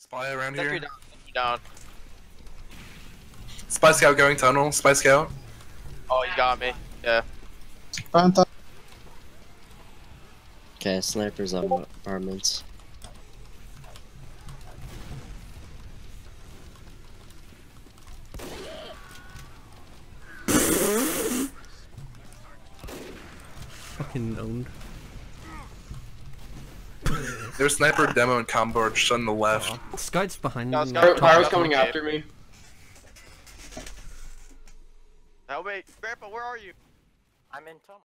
Spy around Sentry here. down. Sentry down. Spy scout going tunnel. Spy scout. Oh, he got me. Yeah. Okay, snipers on apartments. Fucking owned. There's sniper demo and combo just on the left. Scout's behind No, me. Scout- Pyro's top coming cave. after me. Oh wait, Grandpa, where are you? I'm in tunnel.